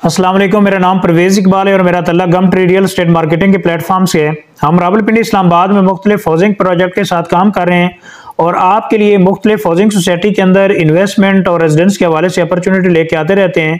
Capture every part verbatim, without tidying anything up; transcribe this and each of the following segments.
अस्सलाम वालेकुम, मेरा नाम परवेज़ इकबाल है और मेरा तल्लुक़ gum tree real estate marketing के प्लेटफॉर्म से है। हम रावलपिंडी इस्लामाबाद में मुख्तलिफ हाउसिंग प्रोजेक्ट के साथ काम कर रहे हैं और आपके लिए मुख्तलिफ हाउसिंग सोसाइटी के अंदर इन्वेस्टमेंट और रेजिडेंस के हवाले से अपॉर्चुनिटी लेके आते रहते हैं।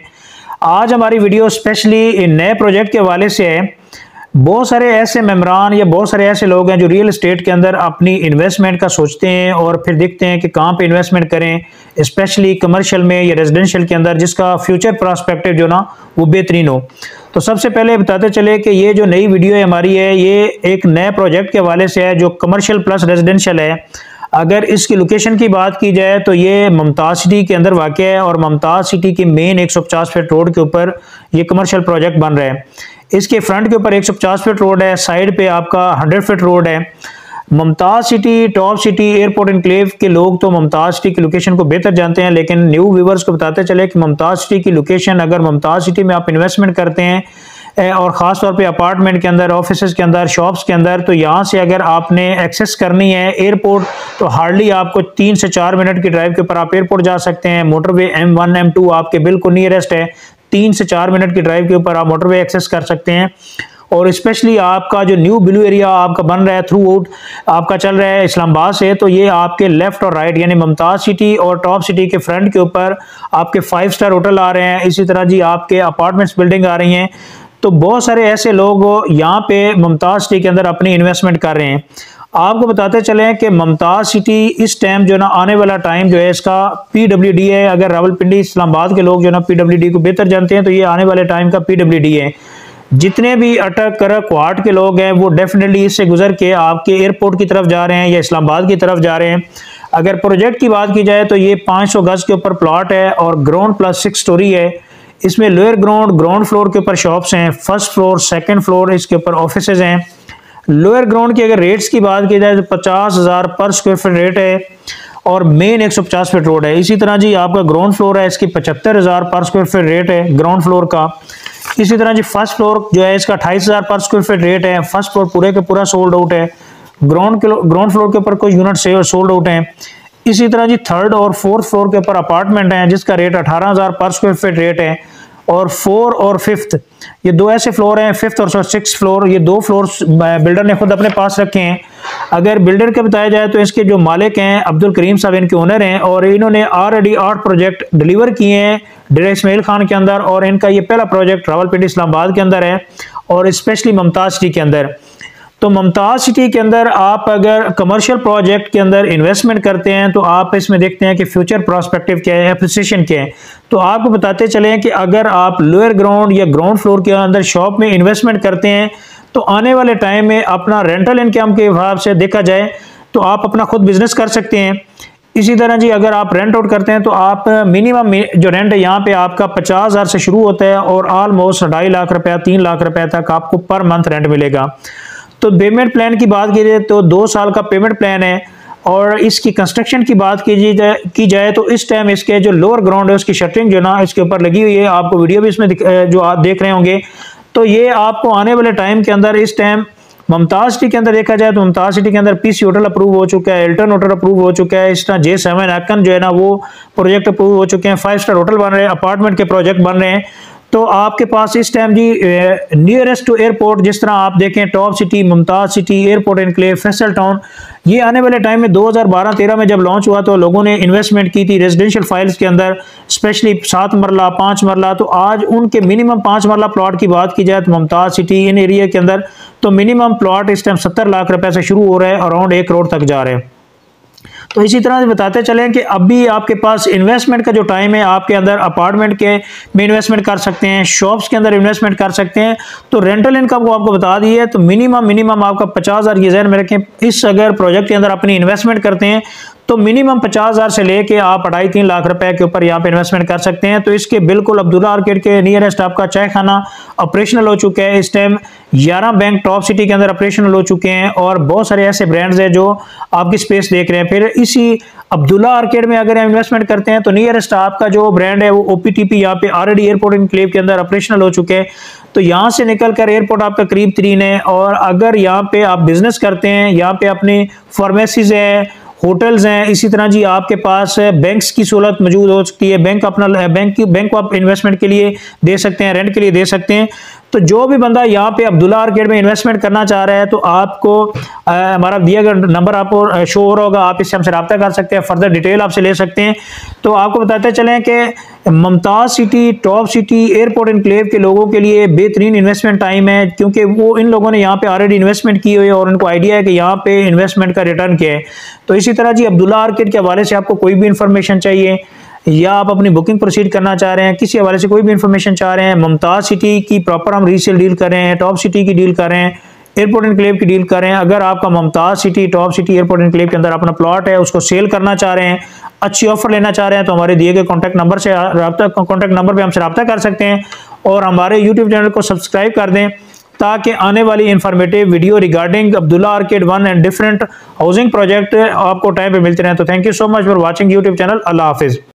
आज हमारी वीडियो स्पेशली नए प्रोजेक्ट के हवाले से है। बहुत सारे ऐसे मेम्बरान या बहुत सारे ऐसे लोग हैं जो रियल एस्टेट के अंदर अपनी इन्वेस्टमेंट का सोचते हैं और फिर देखते हैं कि कहाँ पे इन्वेस्टमेंट करें, स्पेशली कमर्शियल में या रेजिडेंशियल के अंदर, जिसका फ्यूचर प्रोस्पेक्टिव जो ना वो बेहतरीन हो। तो सबसे पहले बताते चले कि ये जो नई वीडियो है हमारी है, ये एक नए प्रोजेक्ट के हवाले से है जो कमर्शियल प्लस रेजिडेंशियल है। अगर इसकी लोकेशन की बात की जाए तो ये मुमताज़ सिटी के अंदर वाक़ है और मुमताज़ सिटी की मेन एक सौ पचास फीट रोड के ऊपर ये कमर्शियल प्रोजेक्ट बन रहा है। इसके फ्रंट के ऊपर एक सौ पचास फीट रोड है, साइड पे आपका सौ फीट रोड है। Mumtaz city, top city, airport enclave के लोग तो मुमताज़ सिटी की लोकेशन को बेहतर जानते हैं, लेकिन न्यू व्यूवर्स को बताते चले कि मुमताज़ सिटी की लोकेशन, अगर मुमताज़ सिटी में आप इन्वेस्टमेंट करते हैं और ख़ास तौर पे अपार्टमेंट के अंदर, ऑफिस के अंदर, शॉप्स के अंदर, तो यहाँ से अगर आपने एक्सेस करनी है एयरपोर्ट तो हार्डली आपको तीन से चार मिनट की ड्राइव के ऊपर आप एयरपोर्ट जा सकते हैं। Motorway M one M two आपके बिल्कुल नियरेस्ट है, तीन से चार मिनट की ड्राइव के ऊपर आप मोटरवे एक्सेस कर सकते हैं। और स्पेशली आपका जो न्यू ब्लू एरिया आपका बन रहा है, थ्रू आउट आपका चल रहा है इस्लामाबाद से, तो ये आपके लेफ्ट और राइट यानी मुमताज़ सिटी और टॉप सिटी के फ्रंट के ऊपर आपके फाइव स्टार होटल आ रहे हैं। इसी तरह जी आपके अपार्टमेंट्स बिल्डिंग आ रही हैं। तो बहुत सारे ऐसे लोग यहाँ पे मुमताज़ सिटी के अंदर अपनी इन्वेस्टमेंट कर रहे हैं। आपको बताते चले कि मुमताज़ सिटी इस टाइम जो ना आने वाला टाइम जो है इसका पीडब्ल्यूडी है। अगर रावलपिंडी इस्लामाबाद के लोग जो ना पीडब्ल्यूडी को बेहतर जानते हैं तो ये आने वाले टाइम का पीडब्ल्यूडी है। जितने भी अटक कर क्वार्ट के लोग हैं वो डेफिनेटली इससे गुजर के आपके एयरपोर्ट की तरफ जा रहे हैं या इस्लामाबाद की तरफ जा रहे हैं। अगर प्रोजेक्ट की बात की जाए तो ये पाँच सौ गज के ऊपर प्लॉट है और ग्राउंड प्लस सिक्स स्टोरी है। इसमें लोअर ग्राउंड ग्राउंड फ्लोर के ऊपर शॉप्स हैं, फर्स्ट फ्लोर सेकंड फ्लोर इसके ऊपर ऑफिसेज हैं। लोअर ग्राउंड की अगर रेट्स की बात की जाए तो पचास हज़ार पर स्क्वायर फीट रेट है और मेन एक सौ पचास फीट रोड है। इसी तरह जी आपका ग्राउंड फ्लोर है, इसकी पचहत्तर हज़ार पर स्क्वायर फीट रेट है ग्राउंड फ्लोर का। इसी तरह जी फर्स्ट फ्लोर जो है इसका अट्ठाईस हज़ार पर स्क्वायर फीट रेट है। फर्स्ट फ्लोर पूरे का पूरा सोल्ड आउट है। ग्राउंड के ग्राउंड फ्लोर के ऊपर कुछ यूनिट से सोल्ड आउट हैं। इसी तरह जी थर्ड और फोर्थ फ्लोर के ऊपर अपार्टमेंट हैं जिसका रेट अठारह हज़ार पर स्क्वायर फीट रेट है। और फोर और फिफ्थ ये दो ऐसे फ्लोर हैं, फिफ्थ और सिक्स फ्लोर, ये दो फ्लोर बिल्डर ने खुद अपने पास रखे हैं। अगर बिल्डर के बताया जाए तो इसके जो मालिक हैं अब्दुल करीम साहब इनके ओनर हैं और इन्होंने ऑलरेडी आठ प्रोजेक्ट डिलीवर किए हैं डेरा इस्माइल खान के अंदर और इनका ये पहला प्रोजेक्ट रावलपिंडी इस्लामाबाद के अंदर है और स्पेशली मुमताज़ सिटी के अंदर। तो मुमताज़ सिटी के अंदर आप अगर कमर्शियल प्रोजेक्ट के अंदर इन्वेस्टमेंट करते हैं तो आप इसमें देखते हैं कि फ्यूचर प्रोस्पेक्टिव क्या है, एप्रिसिएशन क्या है। तो आपको बताते चलें कि अगर आप लोअर ग्राउंड या ग्राउंड फ्लोर के अंदर शॉप में इन्वेस्टमेंट करते हैं तो आने वाले टाइम में अपना रेंटल इनकम के हिसाब से देखा जाए तो आप अपना खुद बिजनेस कर सकते हैं। इसी तरह जी अगर आप रेंट आउट करते हैं तो आप मिनिमम जो रेंट है यहाँ पे आपका पचास हज़ार से शुरू होता है और ऑलमोस्ट ढाई लाख रुपया तीन लाख रुपया तक आपको पर मंथ रेंट मिलेगा। तो पेमेंट प्लान की बात की जाए तो दो साल का पेमेंट प्लान है और इसकी कंस्ट्रक्शन की बात की जाए की जाए तो इस टाइम इसके जो लोअर ग्राउंड है उसकी शटरिंग जो ना इसके ऊपर लगी हुई है। आपको वीडियो भी इसमें जो आप देख रहे होंगे। तो ये आपको आने वाले टाइम के अंदर इस टाइम मुमताज़ सिटी के अंदर देखा जाए तो मुमताज़ सिटी के अंदर पीसी होटल अप्रूव हो चुका है, एल्टन होटल अप्रूव हो चुका है, इस तरह जे सेवन एक्न जो है ना वो प्रोजेक्ट अप्रूव हो चुके हैं, फाइव स्टार होटल बन रहे हैं, अपार्टमेंट के प्रोजेक्ट बन रहे हैं। तो आपके पास इस टाइम जी नियरेस्ट टू एयरपोर्ट, जिस तरह आप देखें top city, Mumtaz city, airport enclave, Faisal town, ये आने वाले टाइम में दो हज़ार बारह तेरह में जब लॉन्च हुआ तो लोगों ने इन्वेस्टमेंट की थी रेजिडेंशियल फाइल्स के अंदर, स्पेशली सात मरला पाँच मरला। तो आज उनके मिनिमम पाँच मरला प्लॉट की बात की जाए तो मुमताज़ सिटी इन एरिया के अंदर तो मिनिमम प्लॉट इस टाइम सत्तर लाख रुपए से शुरू हो रहा है, अराउंड एक करोड़ तक जा रहे हैं। तो इसी तरह से बताते चलें कि अभी आपके पास इन्वेस्टमेंट का जो टाइम है, आपके अंदर अपार्टमेंट के में इन्वेस्टमेंट कर सकते हैं, शॉप्स के अंदर इन्वेस्टमेंट कर सकते हैं। तो रेंटल इनकम को आपको बता दी है तो मिनिमम मिनिमम आपका पचास हज़ार ये ज़हन में रखें। इस अगर प्रोजेक्ट के अंदर अपनी इन्वेस्टमेंट करते हैं तो मिनिमम पचास हज़ार से लेके आप अढ़ाई तीन लाख रुपए के ऊपर यहाँ पे इन्वेस्टमेंट कर सकते हैं। तो इसके बिल्कुल अब्दुल्ला आर्केड के नियरेस्ट आपका चाय खाना ऑपरेशनल हो चुका है। इस टाइम ग्यारह बैंक टॉप सिटी के अंदर ऑपरेशनल हो चुके हैं और बहुत सारे ऐसे ब्रांड्स हैं जो आपकी स्पेस देख रहे हैं। फिर इसी अब्दुल्ला आर्केड में अगर हम इन्वेस्टमेंट करते हैं तो नियरेस्ट आपका जो ब्रांड है वो ओपीटीपी यहाँ पे ऑलरेडी एयरपोर्ट एनक्लेव के अंदर ऑपरेशनल हो चुके हैं। तो यहाँ से निकल कर एयरपोर्ट आपका करीब तरीन है। और अगर यहाँ पे आप बिजनेस करते हैं, यहाँ पे अपनी फार्मेसीज है, होटल्स हैं, इसी तरह जी आपके पास बैंक्स की सहूलत मौजूद हो सकती है। बैंक अपना बैंक की बैंक को आप इन्वेस्टमेंट के लिए दे सकते हैं, रेंट के लिए दे सकते हैं। तो जो भी बंदा यहाँ पे अब्दुल्ला आर्केड में इन्वेस्टमेंट करना चाह रहा है तो आपको हमारा दिया गया नंबर आपको शो हो रहा होगा, आप इससे हमसे रब्ता कर सकते हैं, फर्दर डिटेल आपसे ले सकते हैं। तो आपको बताते चलें कि Mumtaz city, top city, airport enclave के लोगों के लिए बेहतरीन इन्वेस्टमेंट टाइम है, क्योंकि वो इन लोगों ने यहाँ पे ऑलरेडी इन्वेस्टमेंट की हुई है और उनको आइडिया है कि यहाँ पे इन्वेस्टमेंट का रिटर्न क्या है। तो इसी तरह जी अब्दुल्ला आर्केड के हवाले से आपको कोई भी इंफॉर्मेशन चाहिए या आप अपनी बुकिंग प्रोसीड करना चाह रहे हैं, किसी हवाले से कोई भी इंफॉर्मेशन चाह रहे हैं, मुमताज़ सिटी की प्रॉपर हम रीसेल डील कर रहे हैं, टॉप सिटी की डील कर रहे हैं, एयरपोर्ट एनक्लेव की डील कर रहे हैं। अगर आपका Mumtaz city, top city, airport enclave के अंदर अपना प्लॉट है, उसको सेल करना चाह रहे हैं, अच्छी ऑफर लेना चाह रहे हैं, तो हमारे दिए गए कॉन्टैक्ट नंबर से रब्ता कॉन्टैक्ट नंबर पर हमसे रब्ता कर सकते हैं और हमारे यूट्यूब चैनल को सब्सक्राइब कर दें ताकि आने वाली informative video regarding Abdullah arcade one and different housing project आपको टाइम पे मिलते रहें। तो thank you so much for watching YouTube channel. अल्लाह हाफिज़।